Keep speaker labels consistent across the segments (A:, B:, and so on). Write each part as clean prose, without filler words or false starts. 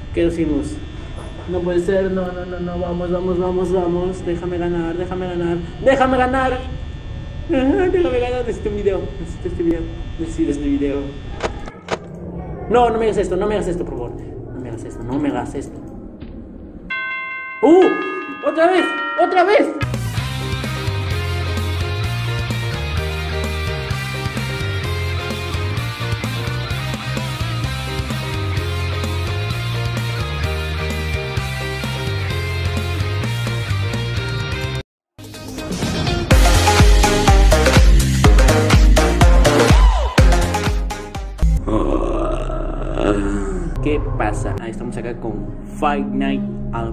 A: Quedo sin luz. No puede ser, no, no, no, no, vamos, vamos, vamos, vamos. Déjame ganar, déjame ganar, déjame ganar. Déjame ganar, necesito un video, necesito este video, necesito este video. No, no me hagas esto, no me hagas esto, por favor. No me hagas esto, no me hagas esto. ¡Otra vez! ¡Otra vez! ¿Qué pasa? Estamos acá con Five Nights at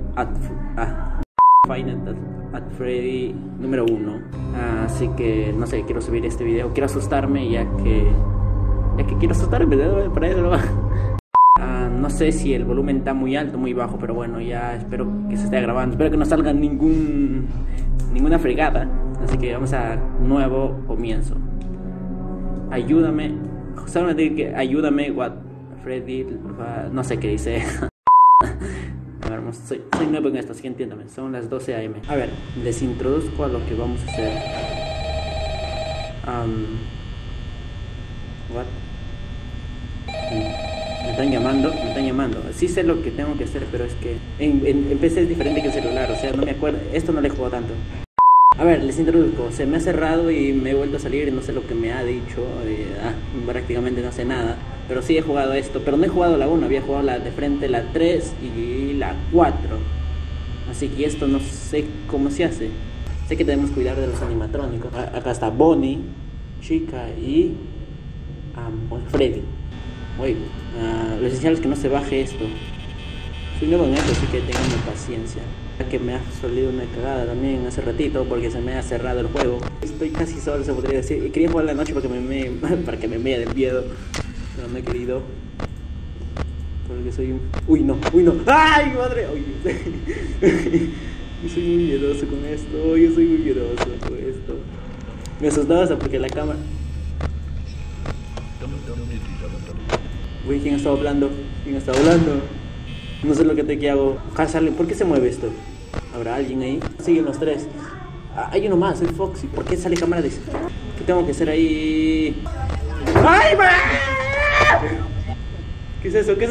A: Freddy número 1. Así que no sé, quiero subir este video. Quiero asustarme ya que quiero asustarme, ¿no? Para eso, ¿no? No sé si el volumen está muy alto o muy bajo, pero bueno, ya espero que se esté grabando. Espero que no salga ninguna fregada. Así que vamos a nuevo comienzo. Ayúdame. Solamente que ayúdame, Freddy, no sé qué dice. A ver, soy nuevo en esto, así que entiéndame. Son las 12 AM. A ver, les introduzco a lo que vamos a hacer. Me están llamando. Sí sé lo que tengo que hacer, pero es que en PC es diferente que en celular. O sea, no me acuerdo. Esto no le he jugado tanto. A ver, les introduzco. Se me ha cerrado y me he vuelto a salir y no sé lo que me ha dicho. Prácticamente no sé nada. Pero sí he jugado esto. Pero no he jugado la 1, había jugado la de frente, la 3 y la 4. Así que esto no sé cómo se hace. Sé que debemos cuidar de los animatrónicos. Acá está Bonnie, Chica y Freddy. Oye, lo esencial es que no se baje esto. Soy nuevo en esto, así que tengan paciencia. Que me ha salido una cagada también hace ratito porque se me ha cerrado el juego. Estoy casi solo, se podría decir. Y quería jugar la noche para que me mea del miedo, pero no he querido. Porque soy un... Uy no. ¡Ay, madre! Yo soy muy miedoso con esto. Yo soy muy miedoso con esto. Me asustaba hasta porque la cámara... Uy, ¿quién está hablando? No sé lo que hago. ¿Por qué se mueve esto? ¿Habrá alguien ahí? Siguen los tres. Hay uno más, soy Foxy. ¿Por qué sale cámara de... ¿Qué tengo que hacer ahí? ¡Ay, ma! ¿Qué es eso?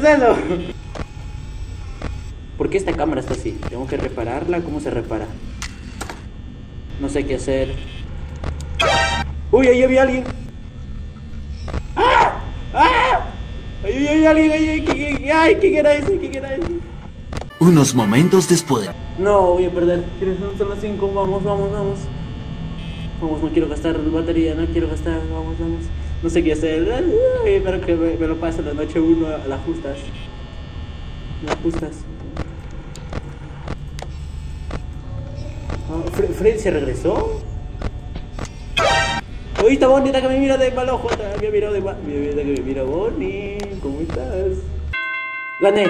A: ¿Por qué esta cámara está así? ¿Tengo que repararla? ¿Cómo se repara? No sé qué hacer. ¡Uy, ahí había alguien! ¡Ah! ¡Ay, alguien! ¿Quién era ese?
B: Unos momentos después.
A: No, voy a perder. Son las 5, vamos. Vamos, no quiero gastar batería, vamos. No sé qué hacer. Espero que me lo pase la noche 1 a las justas. ¿Freddy se regresó? Oye, está Bonnie, que me mira de mal ojo. Me mira Bonnie. ¿Cómo estás? Gané.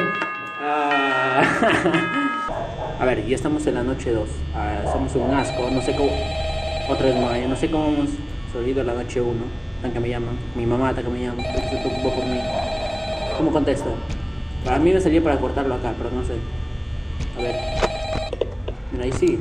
A: A ver, ya estamos en la noche 2. Somos un asco, no sé cómo. Otra vez Maya, no sé cómo hemos salido la noche 1. Tan que me llaman. Mi mamá tan que me llama. Porque se preocupó por mí. ¿Cómo contesto? Para mí me salió para cortarlo acá, pero no sé. A ver. Mira, ahí sí.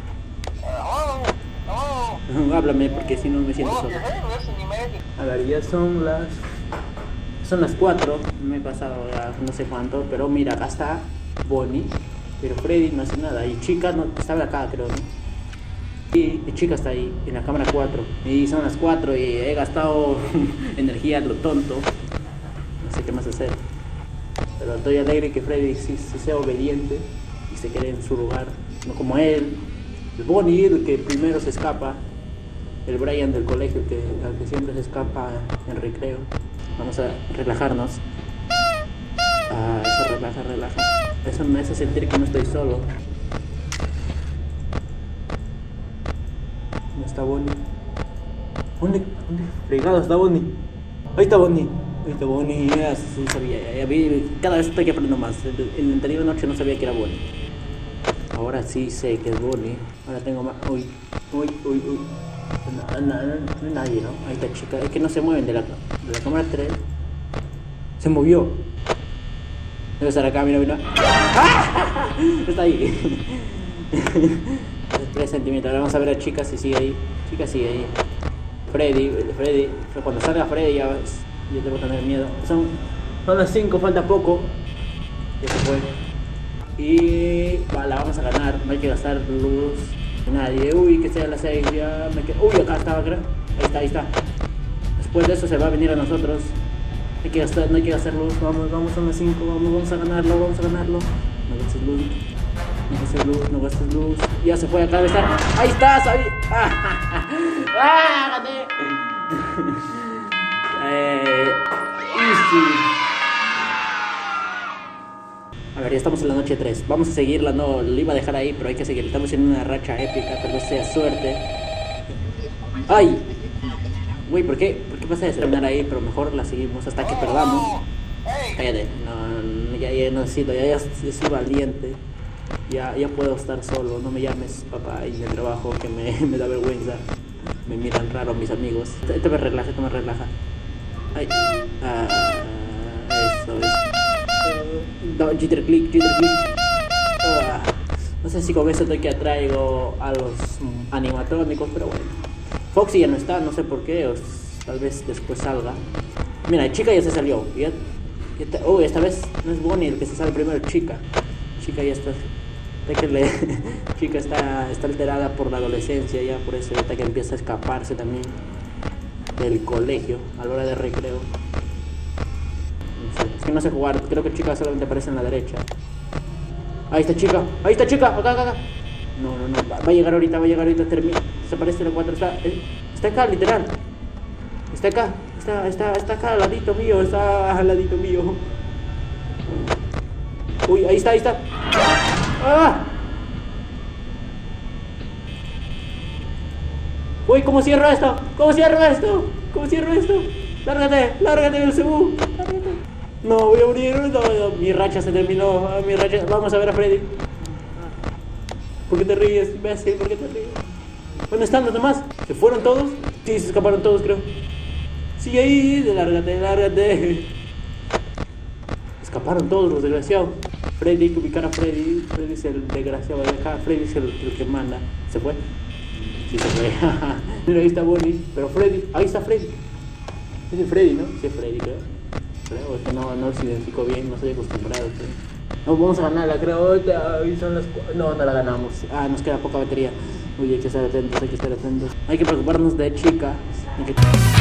A: Háblame porque si no me siento solo. A ver, ya son las 4. Me he pasado ya no sé cuánto. Pero mira, acá está Bonnie. Pero Freddy no hace nada. Y Chica no estaba acá, creo, ¿no? Y Chica está ahí, en la cámara 4. Y son las 4 y he gastado energía a lo tonto. No sé qué más hacer. Pero estoy alegre que Freddy sí sea obediente y se quede en su lugar. No como él. El Bonnie, el que primero se escapa. El Brian del colegio, al que siempre se escapa en recreo. Vamos a relajarnos. Eso relaja. Eso me hace sentir que no estoy solo. ¿Dónde está Bonnie? ¿Dónde fregado está Bonnie? Ahí está Bonnie. Ya sí sabía. Ya vi, cada vez estoy aprendiendo más. En la anterior noche no sabía que era Bonnie. Ahora sí sé que es Bonnie. Ahora tengo más... Uy. No hay nadie, ¿no? Ahí está Chica. Es que no se mueven de la cámara 3. Se movió. Debe estar acá, mira, mira. ¡Ah! Está ahí. 3 centímetros. Ahora vamos a ver a Chica si sigue ahí. Chica sigue ahí. Freddy. Cuando salga Freddy ya ves. Yo tengo que tener miedo. Son las 5, falta poco. Ya se fue. Y la vamos a ganar. No hay que gastar luz. Nadie. Uy, que sea las 6. Ya me quedo. Uy, acá estaba, creo. Ahí está. Después de eso se va a venir a nosotros. No hay que gastar luz. Vamos a las 5. Vamos a ganarlo. No gastes luz. Ya se fue, acá de estar. Ahí está, sabía. Gané. Easy. A ver, ya estamos en la noche 3. Vamos a seguirla, no lo iba a dejar ahí, pero hay que seguir. Estamos en una racha épica, tal vez sea suerte. ¡Ay! Güey, ¿por qué pasa de terminar ahí? Pero mejor la seguimos hasta que perdamos. Cállate, no, ya necesito, ya soy valiente. Ya puedo estar solo, no me llames papá y en el trabajo que me da vergüenza. Me miran raro mis amigos. Esto me relaja. Ay, eso es. No, jitter click. No sé si con eso que atraigo a los animatrónicos, pero bueno. Foxy ya no está, no sé por qué, tal vez después salga. Mira, Chica ya se salió. Esta vez no es Bonnie el que se sale primero, Chica ya está. Chica está alterada por la adolescencia ya, por eso ahorita que empieza a escaparse también del colegio a la hora de recreo. No sé, es que no sé jugar, creo que Chica solamente aparece en la derecha. Ahí está Chica, acá. No, va a llegar ahorita, termina, desaparece la 4, está acá, literal. Está acá al ladito mío, Uy, ahí está. ¡Ah! Uy, ¿cómo cierro esto? Lárgate del cebú. No, voy a morir. No, mi racha se terminó. Vamos a ver a Freddy. ¿Por qué te ríes, imbécil? ¿Dónde están los demás? ¿Se fueron todos? Sí, se escaparon todos, creo. Sigue ahí, lárgate. Escaparon todos los desgraciados. Freddy, hay que ubicar a Freddy. Freddy es el desgraciado de acá. Freddy es el que manda. ¿Se fue? Sí, se fue. Mira, ahí está Bonnie. Pero Freddy, ahí está Freddy. Es el Freddy, ¿no? Sí, es Freddy, creo. Es que no se identificó bien, no estoy acostumbrado. No, vamos a ganarla, creo. No la ganamos. Nos queda poca batería. Uy, hay que estar atentos. Hay que preocuparnos de Chica.